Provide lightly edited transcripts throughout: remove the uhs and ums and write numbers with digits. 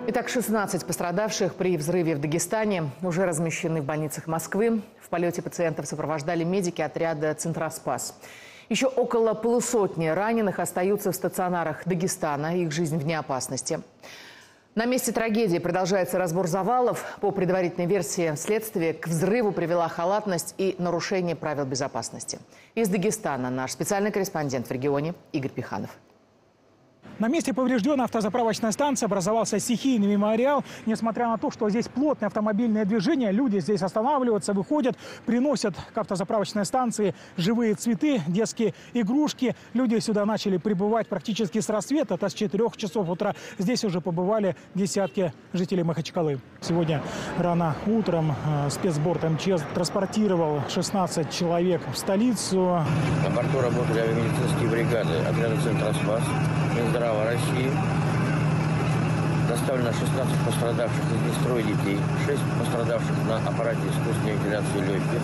Итак, 16 пострадавших при взрыве в Дагестане уже размещены в больницах Москвы. В полете пациентов сопровождали медики отряда «Центроспас». Еще около полусотни раненых остаются в стационарах Дагестана. Их жизнь вне опасности. На месте трагедии продолжается разбор завалов. По предварительной версии следствия, к взрыву привела халатность и нарушение правил безопасности. Из Дагестана наш специальный корреспондент в регионе Игорь Пиханов. На месте поврежденной автозаправочной станции образовался стихийный мемориал. Несмотря на то, что здесь плотное автомобильное движение, люди здесь останавливаются, выходят, приносят к автозаправочной станции живые цветы, детские игрушки. Люди сюда начали прибывать практически с рассвета, это с 4 часов утра. Здесь уже побывали десятки жителей Махачкалы. Сегодня рано утром спецборд МЧС транспортировал 16 человек в столицу. На борту работали авиамедицинские бригады отряда «Центроспас», Минздрава России. Доставлено 16 пострадавших, из них 3 детей, 6 пострадавших на аппарате искусственной вентиляции легких.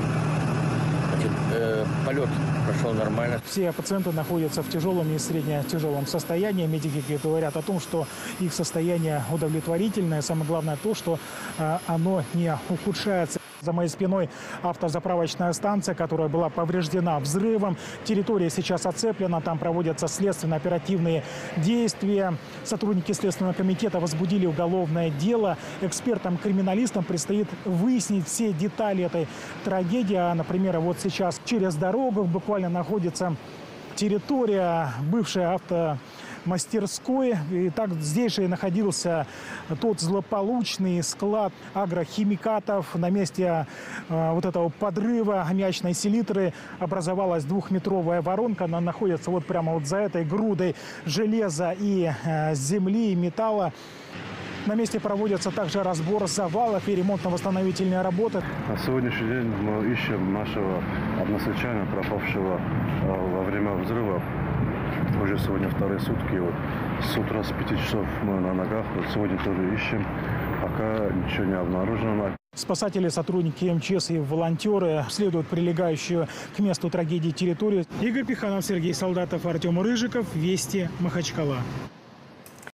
Полет прошел нормально. Все пациенты находятся в тяжелом и средне-тяжелом состоянии. Медики говорят о том, что их состояние удовлетворительное. Самое главное то, что оно не ухудшается. За моей спиной автозаправочная станция, которая была повреждена взрывом. Территория сейчас оцеплена, там проводятся следственно-оперативные действия. Сотрудники Следственного комитета возбудили уголовное дело. Экспертам-криминалистам предстоит выяснить все детали этой трагедии. Например, вот сейчас через дорогу буквально находится территория бывшей автомастерской. И так здесь же и находился тот злополучный склад агрохимикатов. На месте вот этого подрыва аммиачной селитры образовалась 2-метровая воронка. Она находится вот прямо вот за этой грудой железа и земли, и металла. На месте проводятся также разбор завалов и ремонтно-восстановительные работы. На сегодняшний день мы ищем нашего односельчанина, пропавшего во время взрыва. Уже сегодня 2-е сутки. Вот с утра с 5 часов мы на ногах. Вот сегодня тоже ищем. Пока ничего не обнаружено. Спасатели, сотрудники МЧС и волонтеры обследуют прилегающую к месту трагедии территорию. Игорь Пиханов, Сергей Солдатов, Артем Рыжиков. Вести, Махачкала.